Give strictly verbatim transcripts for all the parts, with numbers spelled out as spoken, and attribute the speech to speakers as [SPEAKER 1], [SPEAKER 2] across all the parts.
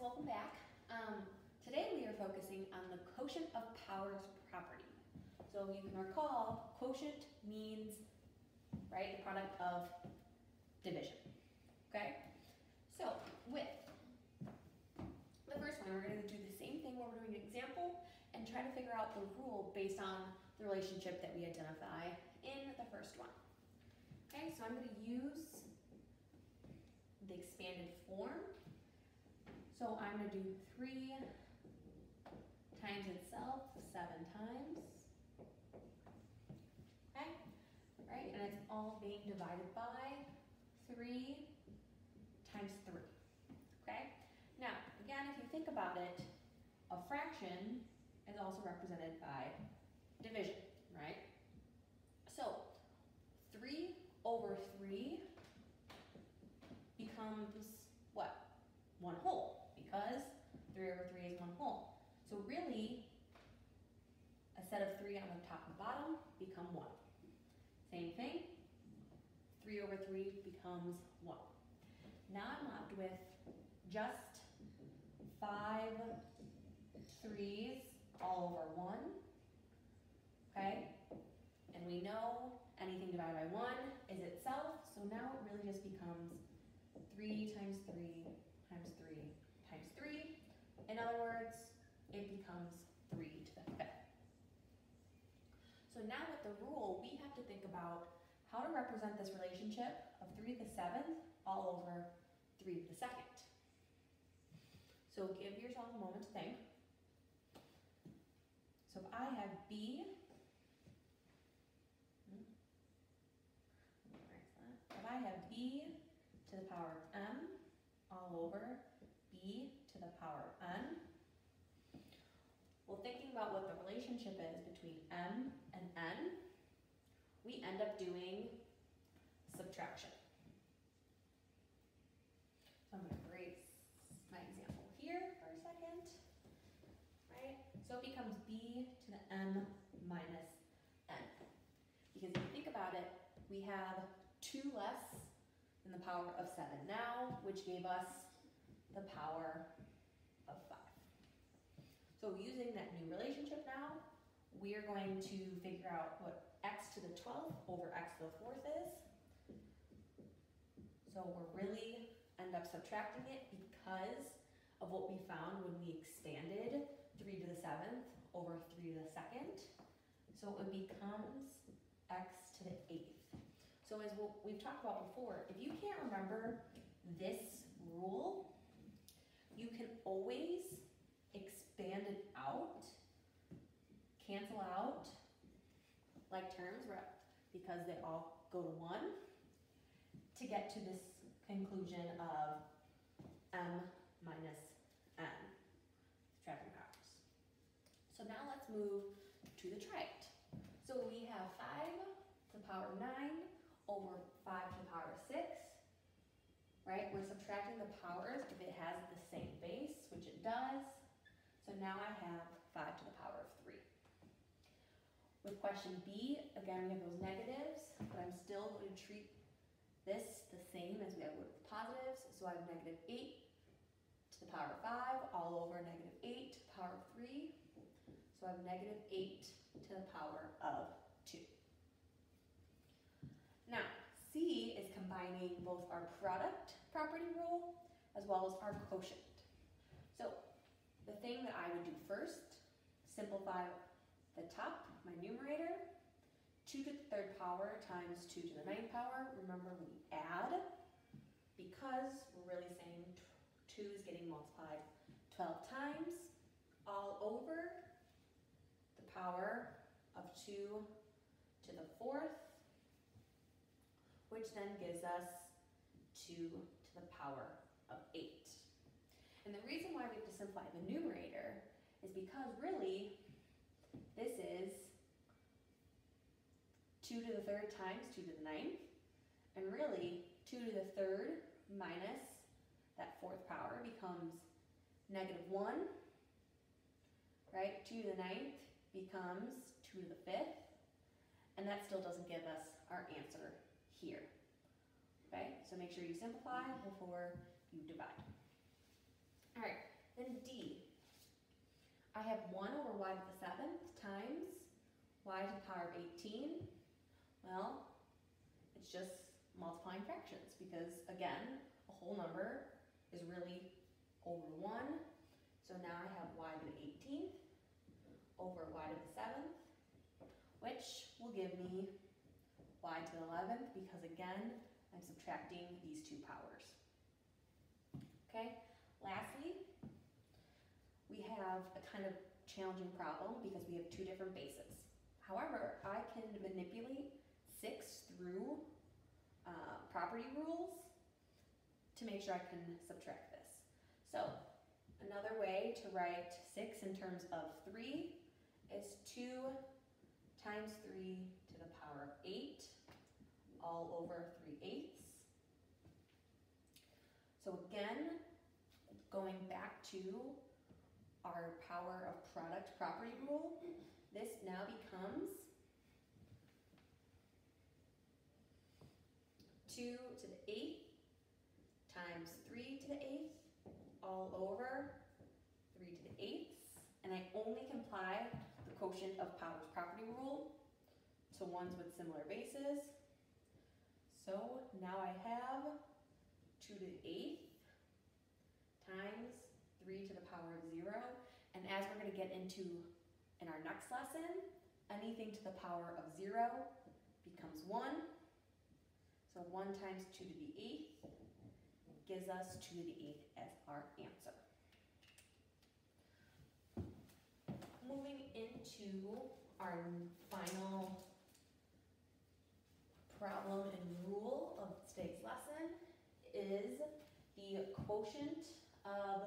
[SPEAKER 1] welcome back. Um, today we are focusing on the quotient of powers property. So you can recall, quotient means, right, the product of division, okay? So with the first one, we're going to do the same thing where we're doing an example and try to figure out the rule based on the relationship that we identify in the first one. Okay, so I'm going to use the expanded form. So I'm going to do three times itself seven times. Okay, right, and it's all being divided by three times three. Okay, now again, if you think about it, a fraction is also represented by division, right? So three over three becomes what? One whole, because three over three is one whole. So really, a set of three on the top and bottom become one. Same thing, three over three becomes one. Now I'm left with just five threes all over one, okay? And we know anything divided by one is itself, so now it really just becomes three times three times three times three. In other words, it becomes three to the fifth. So now with the rule, we have to think about how to represent this relationship of three to the seventh all over three to the second. So give yourself a moment to think. So if I have b, if I have b to the power of m all over b to the power of n, well, thinking about what the relationship is between m and n, we end up doing subtraction. So I'm going to erase my example here for a second, right? So it becomes b to the m minus n. Because if you think about it, we have two less than the power of seven now, which gave us the power of five. So using that new relationship now, we are going to figure out what x to the twelfth over x to the fourth is. So we're really end up subtracting it because of what we found when we expanded three to the seventh over three to the second. So it becomes x to the eighth. So as we've talked about before, if you can't remember this rule, you can always expand it out, cancel out like terms because they all go to one to get to this conclusion of m minus n, subtracting powers. So now let's move to the triad. So we have five to the power of nine over five to the power of six, right? We're subtracting the powers if it has the same base, which it does. So now I have five to the power of three. With question B, again, we have those negatives, but I'm still going to treat this the same as we have with the positives. So I have negative eight to the power of five all over negative eight to the power of three. So I have negative eight to the power of two. Now, C is combining both our product property rule as well as our quotient. So the thing that I would do first, simplify the top, my numerator, two to the third power times two to the ninth power. Remember, we add because we're really saying two is getting multiplied twelve times all over the power of two to the fourth, which then gives us two to the power of eight. And the reason why we have to simplify the numerator is because really this is two to the third times two to the ninth, and really two to the third minus that fourth power becomes negative one, right? two to the ninth becomes two to the fifth, and that still doesn't give us our answer here. Okay, so make sure you simplify before you divide. All right, I have one over y to the seventh times y to the power of eighteen. Well, it's just multiplying fractions because, again, a whole number is really over one. So now I have y to the eighteenth over y to the seventh, which will give me y to the eleventh because, again, I'm subtracting these two powers. Okay, lastly, we have a kind of challenging problem because we have two different bases. However, I can manipulate six through uh, property rules to make sure I can subtract this. So another way to write six in terms of three is two times three to the power of eight all over three eighths. So again, going back to our power of product property rule, this now becomes two to the eighth times three to the eighth all over three to the eighths, and I only can apply the quotient of powers property rule to ones with similar bases. So now I have two to the eighth times three to the power of zero, and as we're going to get into in our next lesson, anything to the power of zero becomes one. So one times two to the eighth gives us two to the eighth as our answer. Moving into our final problem and rule of today's lesson is the quotient of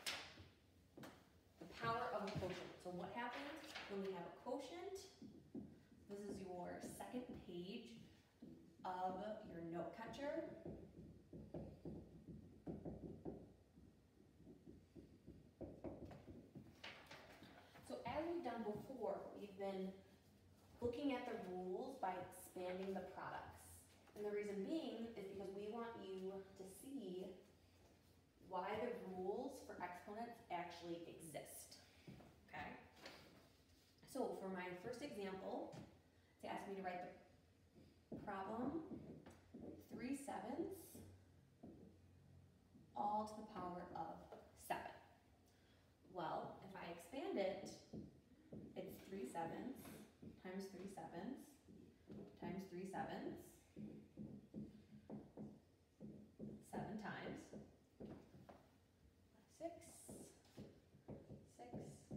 [SPEAKER 1] the power of a quotient. So what happens when we have a quotient? This is your second page of your note catcher. So as we've done before, we've been looking at the rules by expanding the products. And the reason being is because we want you to see why the rules for exponents actually exist. Okay? So for my first example, it's asked me to write the problem three sevenths all to the power of seven. Well, if I expand it, it's three sevenths times three sevenths times three sevenths, seven times, six, six,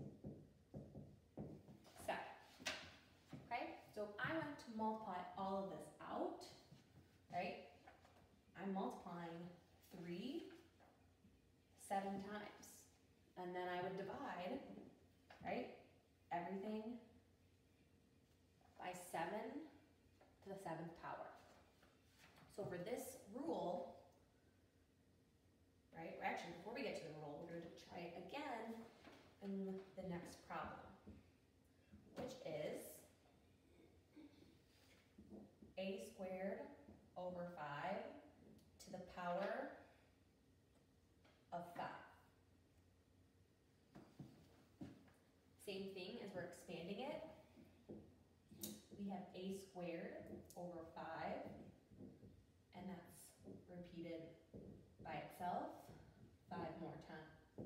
[SPEAKER 1] seven. Okay, so if I want to multiply all of this out, right, I'm multiplying three seven times, and then I would divide, right, everything by seven to the seventh power. So for this rule, right, or actually before we get to the rule, we're going to try it again in the next problem, which is a squared over five to the power of five. Same thing as we're expanding it. We have a squared over five, and that's repeated by itself five more times.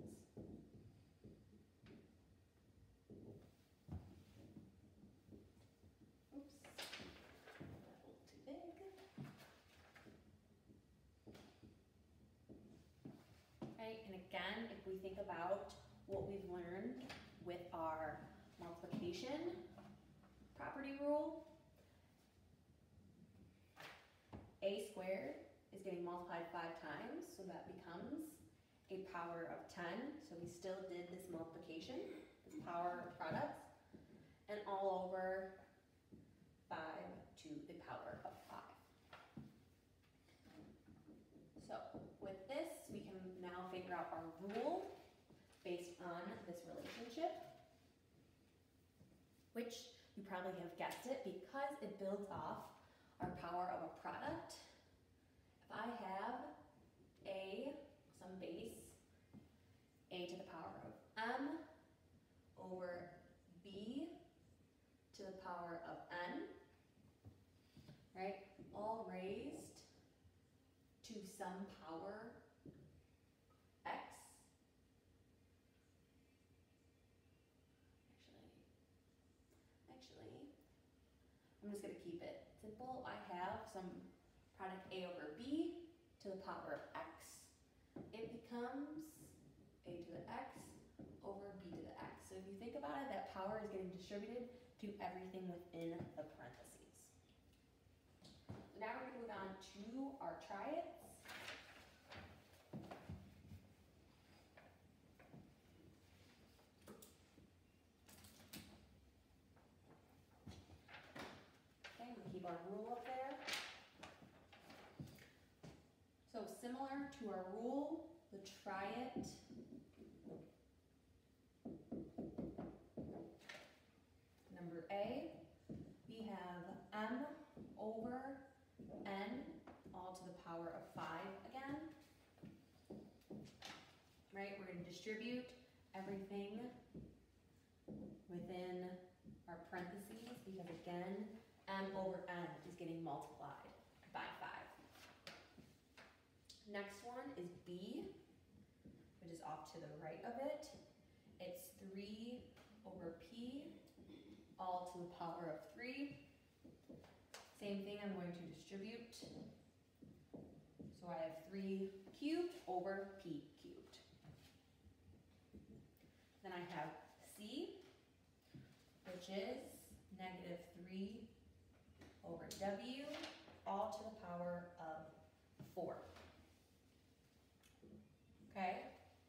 [SPEAKER 1] Oops, a little too big. Right, and again, if we think about what we've learned with our multiplication property rule, a squared is getting multiplied five times, so that becomes a power of ten. So we still did this multiplication, this power of products, and all over five to the power of five. So with this, we can now figure out our rule based on this relationship, which you probably have guessed it because it builds off our power of a product. If I have a, some base, a to the power of m, some power x. Actually, actually, I'm just going to keep it simple. I have some product a over b to the power of x. It becomes a to the x over b to the x. So if you think about it, that power is getting distributed to everything within the parentheses. So now we're going to move on to our triads. Okay, we keep our rule up there. So similar to our rule, the triad number A, we have m over n all to the power of five again. Right, we're going to distribute everything within our parentheses because again, m over n is getting multiplied by five. Next one is b, which is off to the right of it. It's three over p, all to the power of three. Same thing, I'm going to distribute. So I have three cubed over p cubed. Then I have c, which is negative three over w, all to the power of four. Okay?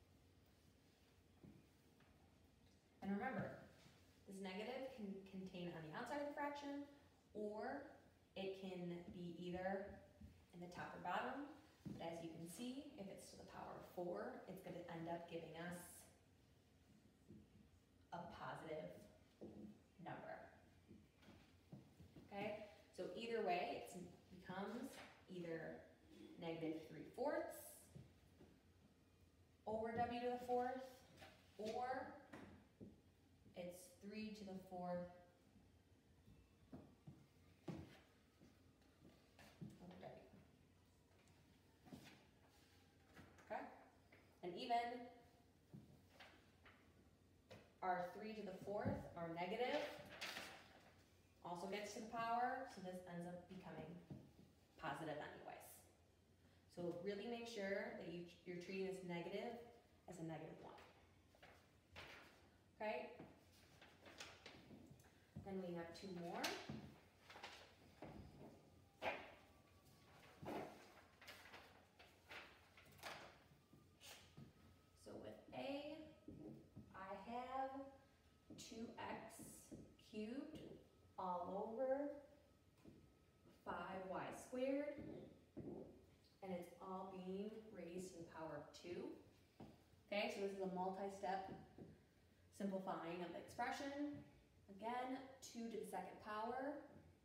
[SPEAKER 1] And remember, this negative can contain on the outside of the fraction, or it can be either in the top or bottom. But as you can see, if it's to the power of four, it's going to end up giving us a positive number. Okay? So either way, it becomes either negative three fourths over w to the fourth, or it's three to the fourth over w. Okay? And even our three to the fourth, our negative, also gets to the power, so this ends up becoming positive anyways. So really make sure that you, you're treating this negative as a negative one. Okay? Then we have two more. So with A, I have two x cubed all over five y squared, and it's all being raised to the power of two. Okay, so this is a multi-step simplifying of the expression. Again, two to the second power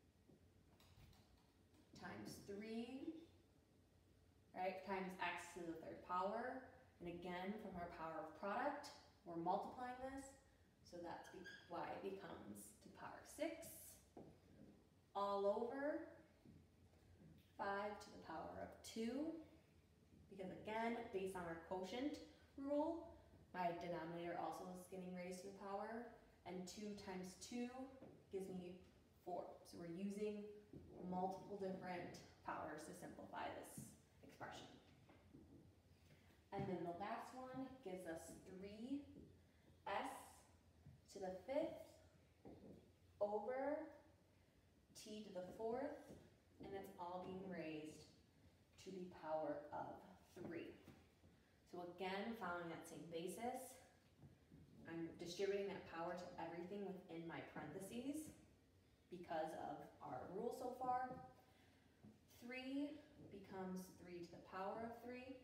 [SPEAKER 1] times three, right, times x to the third power. And again, from our power of product, we're multiplying this, so that's why it becomes to the power of six all over five to the power of two, because again, based on our quotient rule, my denominator also is getting raised to the power, and two times two gives me four. So we're using multiple different powers to simplify this expression. And then the last one gives us three s to the fifth over t to the fourth, and it's all being raised to the power of three. So again, following that same basis, I'm distributing that power to everything within my parentheses because of our rule so far. three becomes three to the power of three.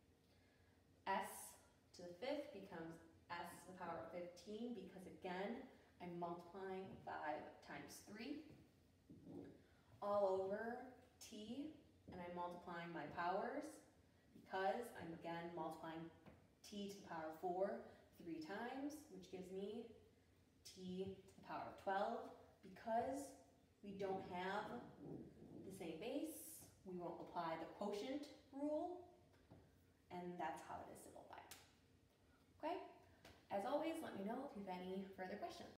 [SPEAKER 1] S to the fifth becomes s to the power of fifteen because again, I'm multiplying five times three all over t, and I'm multiplying my powers because I'm again multiplying t to the power of four three times, which gives me t to the power of twelve. Because we don't have the same base, we won't apply the quotient rule, and that's how it is simplified. Okay? As always, let me know if you have any further questions.